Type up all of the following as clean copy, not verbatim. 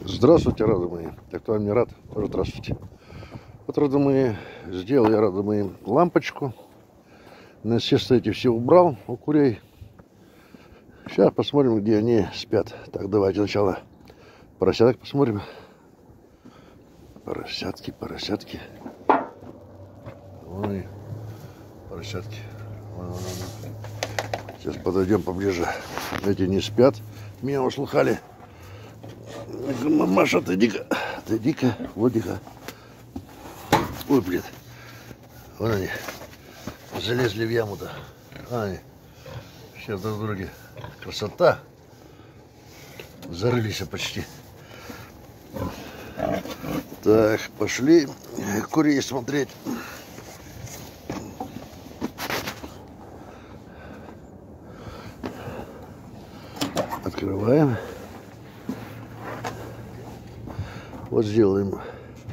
Здравствуйте, рады мои. Так кто мне рад, тоже здравствуйте. Вот, рады мои, сделал я, рады мои, лампочку. Насесты эти все убрал у курей. Сейчас посмотрим, где они спят. Так, давайте сначала поросяток посмотрим. Поросятки. Ой, поросятки. Сейчас подойдем поближе. Эти не спят. Меня услыхали. Мамаша, ты иди-ка, вот иди-ка. Ой, блин. Вон они. Залезли в яму-то. Ай. Сейчас друг друге. Красота. Зарылись почти. Так, пошли курей смотреть. Открываем. Вот сделаем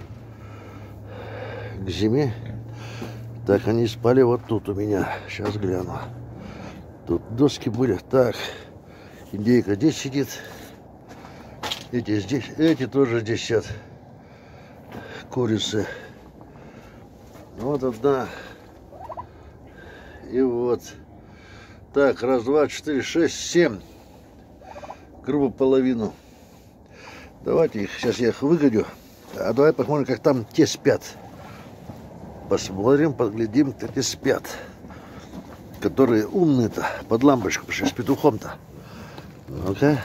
к зиме. Так, они спали вот тут у меня. Сейчас гляну. Тут доски были. Так, индейка здесь сидит. Эти здесь. Эти тоже здесь сидят. Курицы. Вот одна. И вот. Так, раз, два, четыре, шесть, семь. Грубо половину. Давайте их, сейчас я их выгоню. А давай посмотрим, как там те спят. Посмотрим, поглядим, как те спят. Которые умные-то, под лампочку пришли, с петухом-то. Ну-ка.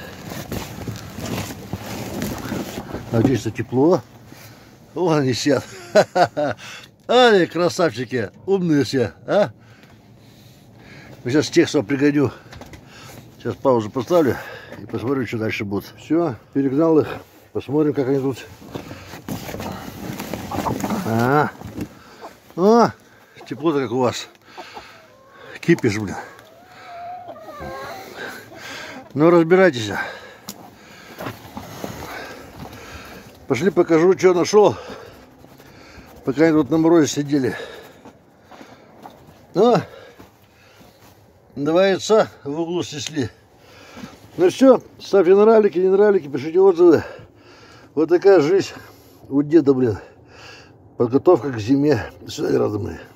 Надеюсь, что тепло. Вон они сидят. Ай, красавчики, умные все, а? Сейчас тех сам пригоню. Сейчас паузу поставлю и посмотрим, что дальше будет. Все, перегнал их. Посмотрим, как они тут. О, тепло-то как у вас. Кипиш, блин. Ну, разбирайтесь. Пошли покажу, что нашел. Пока они тут на морозе сидели. Ну, два яйца в углу снесли. Ну все, ставьте нравлики, не нравлики, пишите отзывы. Вот такая жизнь у деда, блин. Подготовка к зиме. До свидания, рады мои.